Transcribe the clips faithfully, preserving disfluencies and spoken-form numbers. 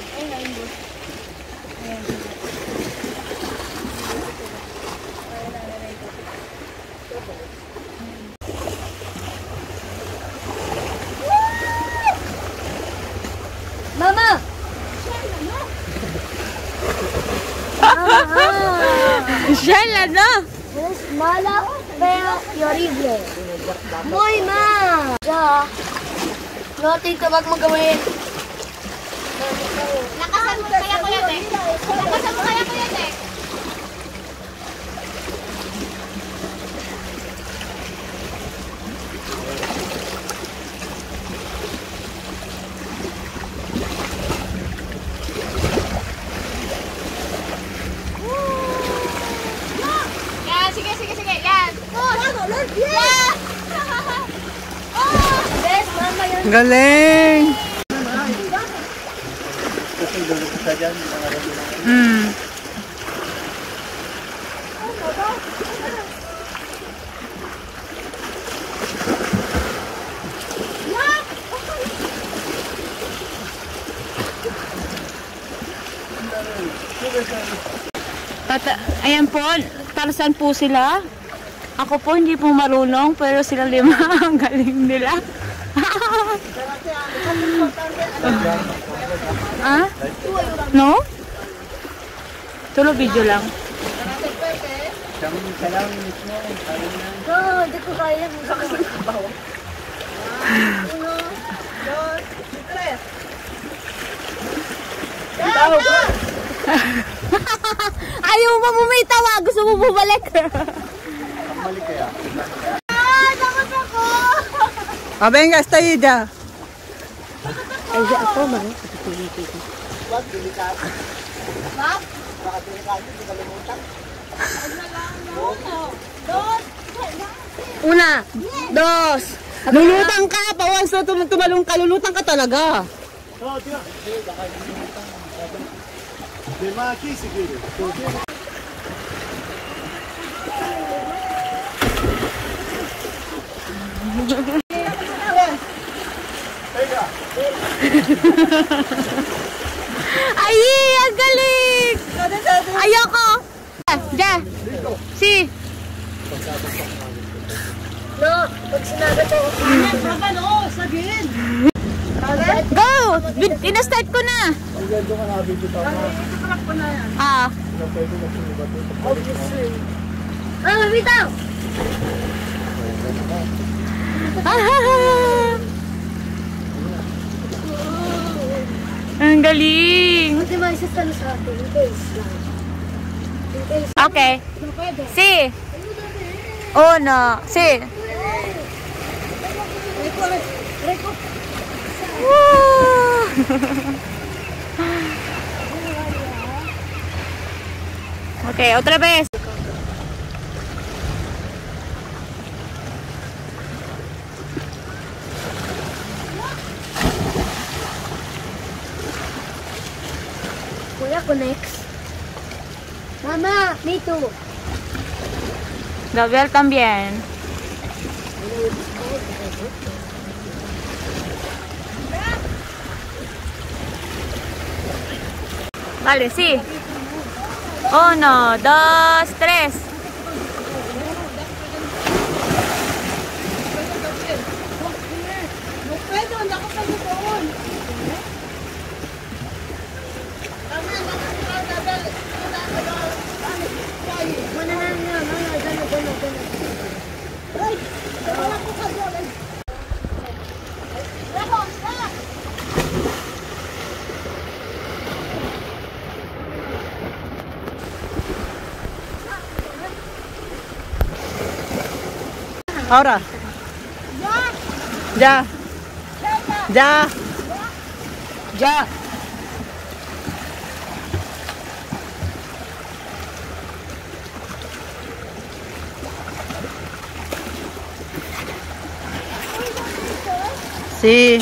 Mama! Shell, ano? Es mala, fea y horrible. Muy mal. Ya. No, tito, wag mo gawin. Lakasan mo kaya ko yan eh. Lakasan mo kaya ko yan eh. Yan, sige, sige, sige. Yan. Push. Yan. Oh. Bes, mama yun. Galing! Hmm. Tata, ayan po, para saan po sila? Ako po hindi po marunong, pero sila lima, ang galing nila. Ah? No? Tulo video lang. No, hindi ko kaya. Uno, dos, tres. Ayaw mo bumitawa, gusto mo bumalik. Balik kaya. Ah, takot ako. Ah, venga, está ahí ya. Ay, di ako, man. Wag, delikado. Map. Baka delikado, hindi kalimutan. Dos. Una, dos. Lulutang ka, pawan sa tum tumalong ka, lulutang ka talaga. No, tío. Sí, baka kalimutan. De más aquí si quieres. Ay, ang galing! Ayoko! Ja! Si! No, pag sinagot ako. Go! Ina-start ko na! Ang ganda ka na, video pa mo. Ah. Pwede na sinibat ito. Ah, bitaw! Ah. Ang galing! Buti ba isa sa sa atin? In case lang. In case. Okay. No pwede. Si! Uno, si! Reko, reko. Woo! Okay, otra vez. Kuya, connects. Mama, me too. Gabriel también. Vale, sí. Uno, dos, tres. Ahora. Ya. Ya. Ya. Sí.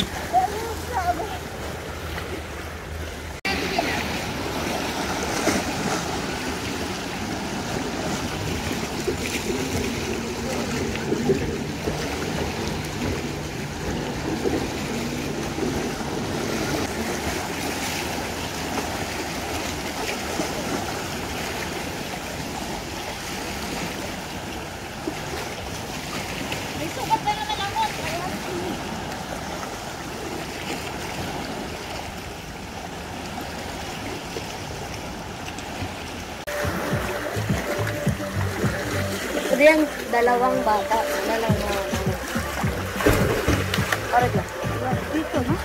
Diyan, dalawang bata. Dalawang ano. Parang lang. Dito, ha?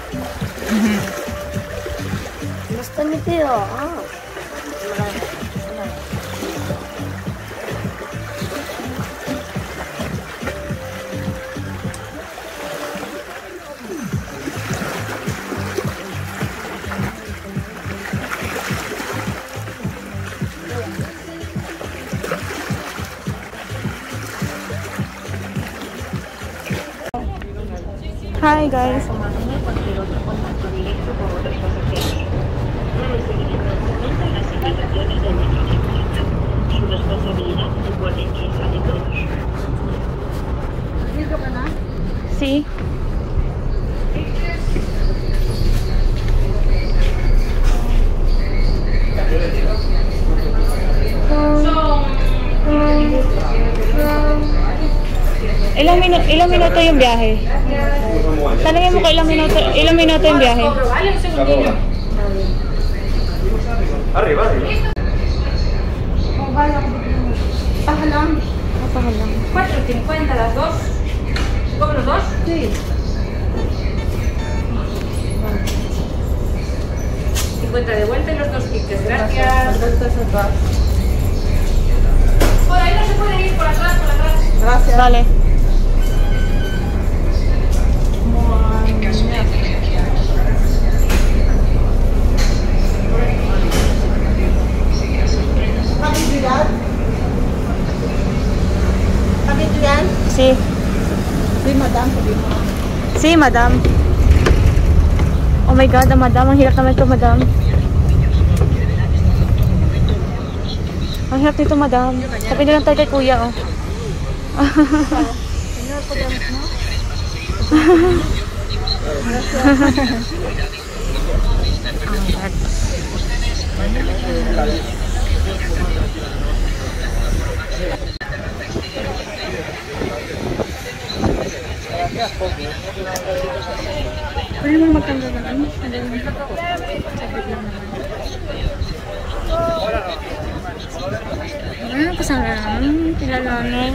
Basta nito yun. Ah. Hi guys. Sí. Ilang minuto, ilang minuto yung biyahe? Tanungin mo ko ilang minuto, ilang minuto yung biyahe? Arriba, arriba. Pahalang. Pahalang. cuatro cincuenta las dos. ¿Cobro dos? Sí. cincuenta de vuelta y los dos tickets. Gracias. Por ahí no se pueden ir, por atrás, por atrás. Gracias. Vale. Sí. Sí, madam. Sí, madam. Oh my God, madam. Ang hirap naman ito, madam. Ang hirap nito, madam. Sabi nilang tayo kay kuya, oh. Pwede mo magtanggal ng ano? Ah, pasangan. Kilalanin.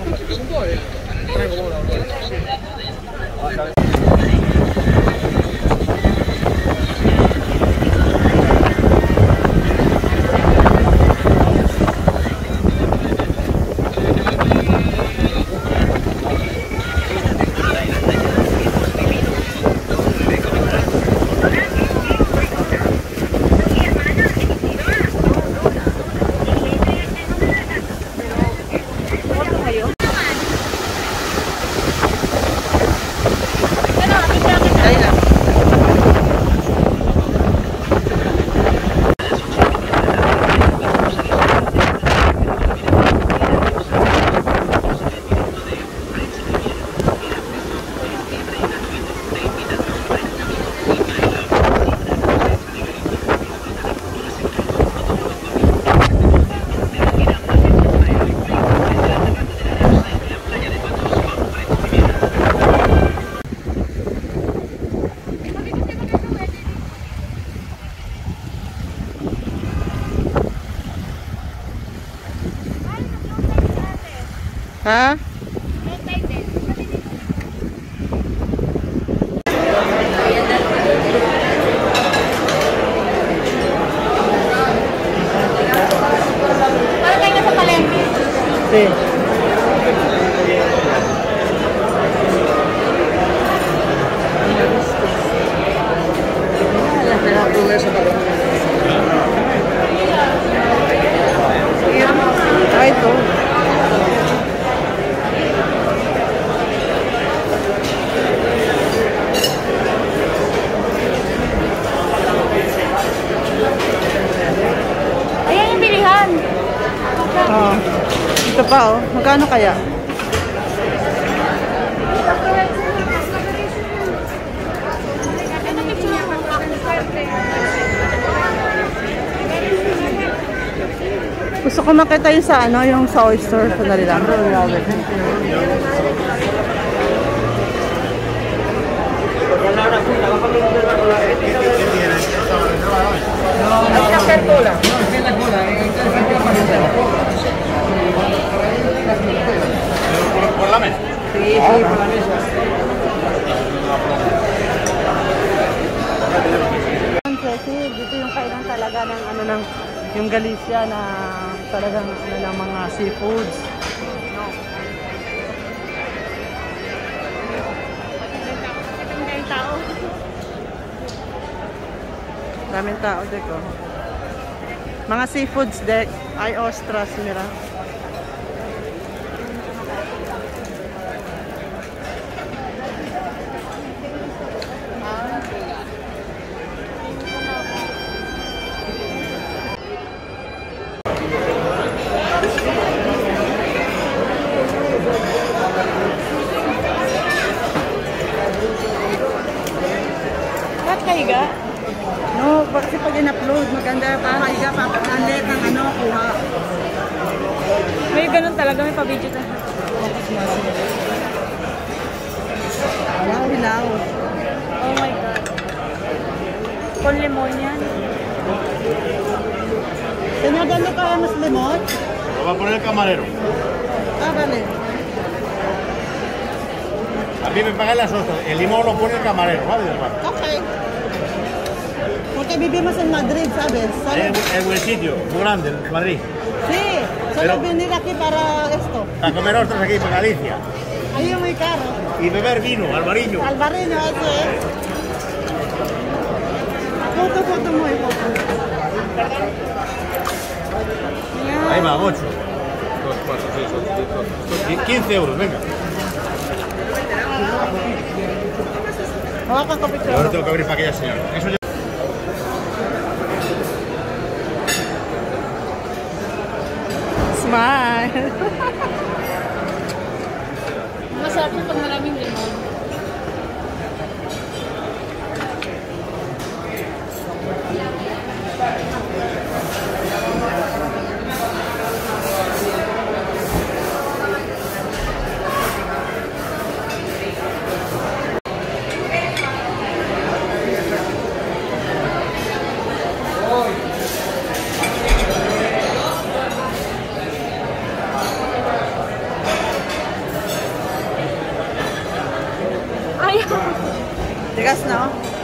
Ha? Para tayo sa palengke. Sí. Ay, ito. Ayan yung bilihan. Oh. Ito pa, oh. Magkano kaya? Gusto ko makita yung sa ano, yung sa oyster. Sandali lang. No, Yung Galicia na talagang ano lang mga seafoods. Daming tao deko. Mga seafoods dek ay ostras nila. Ba't kahiga? No, kasi pag in-upload, maganda pa higa pa papalit ng ano, kuha. May ganun talaga, may pa-video na. Wow, hilaw. Oh my God. Con limon yan. Senyor, ¿dónde caemos limón? Lo va a poner el camarero. Ah, vale. A mí me pagan las ostras. El limón lo pone el camarero, ¿vale? Del bar. Okay. Porque vivimos en Madrid, ¿sabes? Solo... Es, es buen sitio, muy grande, en Madrid. Sí, solo Pero- venir aquí para esto. A comer ostras aquí en Galicia. Ahí es muy caro. Y beber vino, albariño. Albarreño, eso es. Foto, foto, muy foto. Ahí va, ocho. Dos, cuatro, seis, ocho, quince euros, venga. Hawakan ko picture. Ahora tengo que abrir para aquella señora. Eso ya... Smile. Masarap yung pag maraming limon. Ayaw. Tigas, no?